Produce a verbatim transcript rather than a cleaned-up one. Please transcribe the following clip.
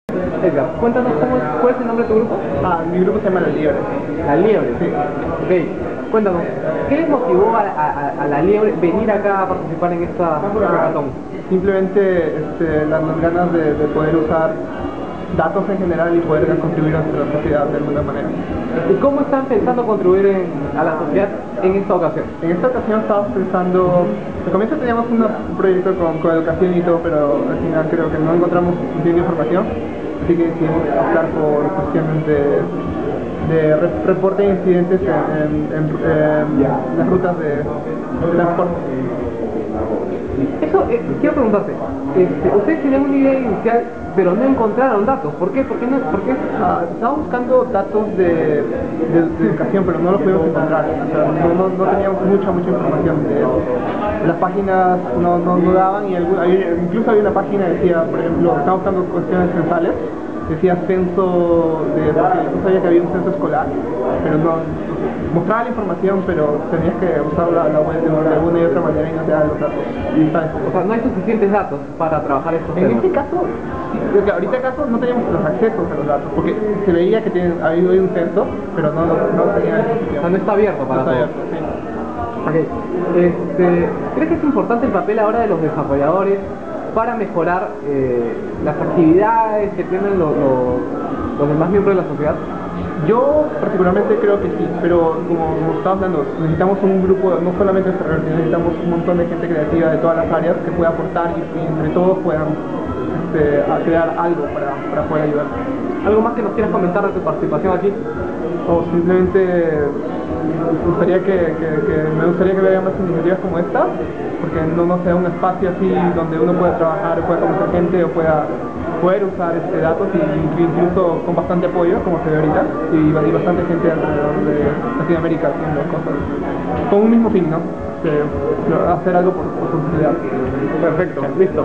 Edgar, cuéntanos cómo, cuál es el nombre de tu grupo. Ah, mi grupo se llama La Liebre. La Liebre. Sí. Ok, cuéntanos, ¿qué les motivó a, a, a La Liebre venir acá a participar en esta hackathon? Simplemente este, las, las ganas de, de poder usar datos en general y poder contribuir a nuestra sociedad de alguna manera. ¿Y cómo están pensando contribuir en, a la sociedad en esta ocasión? En esta ocasión estábamos pensando, al comienzo teníamos una, un proyecto con, con educación y todo, pero al final creo que no encontramos suficiente información, así que decidimos optar por cuestiones de, de re, reporte de incidentes en, en, en, en las rutas de, de transporte. Eso, eh, quiero preguntarte, este, ustedes tenían una idea inicial, pero no encontraron datos. ¿Por qué? ¿Por qué no? ¿Por qué? Ah, estaba buscando datos de, de, de educación, pero no los pudimos encontrar. O sea, no, no, no teníamos mucha, mucha información de eso. Las páginas no, no, no daban y algún, hay, incluso había una página que decía, por ejemplo, estaba buscando cuestiones censales, decía censo, de, porque yo sabía que había un censo escolar, pero no, mostraba la información, pero tenías que usar la, la web de, de alguna y otra manera y no te da los datos. ¿Sabes? O sea, no hay suficientes datos para trabajar estos En temas. este caso, sí, porque ahorita acaso no teníamos los accesos a los datos, porque se veía que tienen, había habido un censo, pero no, no, no tenían. O sea, no está abierto para no está todos. abierto, sí. Okay. Este, ¿crees que es importante el papel ahora de los desarrolladores para mejorar eh, las actividades que tienen los, los, los demás miembros de la sociedad? Yo particularmente creo que sí, pero como, como estaba hablando, necesitamos un grupo, no solamente desarrolladores, necesitamos un montón de gente creativa de todas las áreas que pueda aportar y, y entre todos puedan este, a crear algo para, para poder ayudar. ¿Algo más que nos quieras comentar de tu participación aquí? O simplemente me gustaría que, que, que me gustaría que haya más iniciativas como esta, porque no, no sea un espacio así donde uno pueda trabajar, pueda conocer gente o pueda poder usar este datos y incluso con bastante apoyo, como se ve ahorita, y, y bastante gente alrededor de Latinoamérica haciendo cosas con un mismo fin, ¿no? Que hacer algo por, por su sociedad. Perfecto, listo.